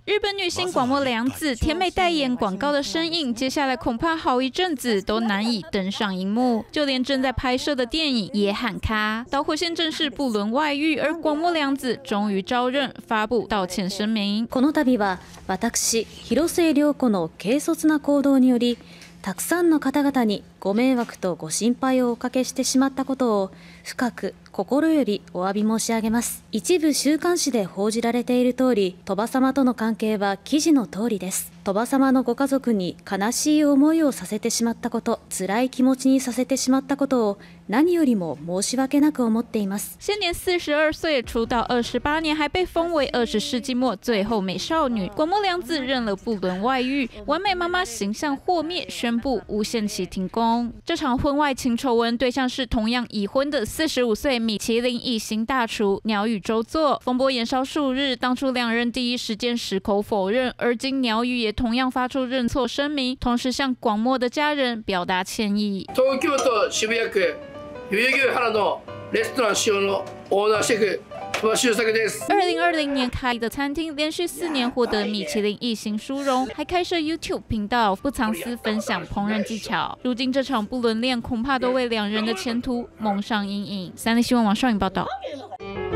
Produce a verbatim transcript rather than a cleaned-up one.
日本女星广末凉子甜美代言广告的身影，接下来恐怕好一阵子都难以登上荧幕，就连正在拍摄的电影也喊卡。导火线正是不伦外遇，而广末凉子终于招认，发布道歉声明。 この度は私広末涼子の軽率な行動により、たくさんの方々にご迷惑とご心配をおかけしてしまったことを深く心よりお詫び申し上げます。一部週刊誌で報じられている通り、鳥羽様との関係は記事の通りです。鳥羽様のご家族に悲しい思いをさせてしまったこと、辛い気持ちにさせてしまったことを何よりも申し訳なく思っています。 现年四十二岁，出道二十八年，还被封为二十世纪末最后美少女。广末凉子认了不伦外遇，完美妈妈形象破灭，宣布无限期停工。这场婚外情丑闻对象是同样已婚的四十五岁米其林一星大厨鸟语周作。风波延烧数日，当初两人第一时间矢口否认，而今鸟语也同样发出认错声明，同时向广末的家人表达歉意。 東京都渋谷区代々木原のレストラン使用のオーナーシェフ二零二零年开的餐厅，连续四年获得米其林一星殊荣，还开设 YouTube 频道，不藏私分享烹饪技巧。如今这场不伦恋，恐怕都为两人的前途蒙上阴影。三立新闻网上影报道。